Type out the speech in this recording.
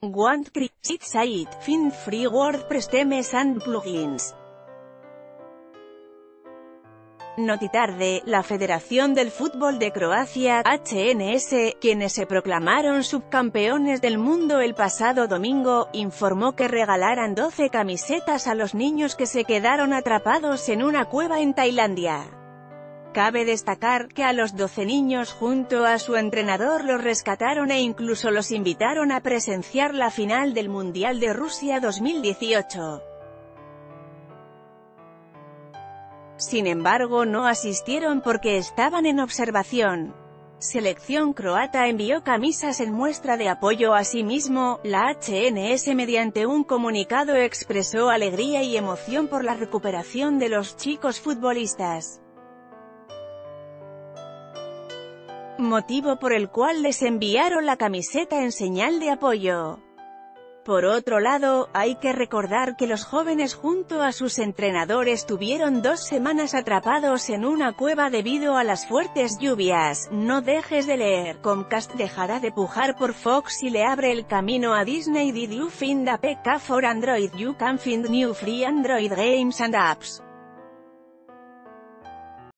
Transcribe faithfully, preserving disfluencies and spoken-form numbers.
Want Create Site, Find Free WordPress Themes and Plugins. Notitarde, la Federación del Fútbol de Croacia, H N S, quienes se proclamaron subcampeones del mundo el pasado domingo, informó que regalaran doce camisetas a los niños que se quedaron atrapados en una cueva en Tailandia. Cabe destacar que a los doce niños junto a su entrenador los rescataron e incluso los invitaron a presenciar la final del Mundial de Rusia dos mil dieciocho. Sin embargo, no asistieron porque estaban en observación. Selección croata envió camisas en muestra de apoyo. Asimismo, la H N S mediante un comunicado expresó alegría y emoción por la recuperación de los chicos futbolistas, motivo por el cual les enviaron la camiseta en señal de apoyo. Por otro lado, hay que recordar que los jóvenes junto a sus entrenadores tuvieron dos semanas atrapados en una cueva debido a las fuertes lluvias. No dejes de leer. Comcast dejará de pujar por Fox y le abre el camino a Disney. Did you find a P K for Android? You can find new free Android games and apps.